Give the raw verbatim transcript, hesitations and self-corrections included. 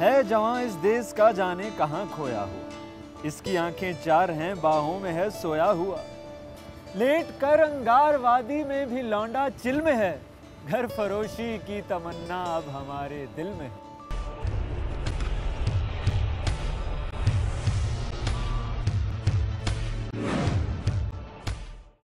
है जवां इस देश का जाने कहाँ खोया हुआ। इसकी आंखें चार हैं, बाहों में है सोया हुआ। लेट कर अंगार वादी में भी लौंडा चिल में है। घर फरोशी की तमन्ना अब हमारे दिल में है।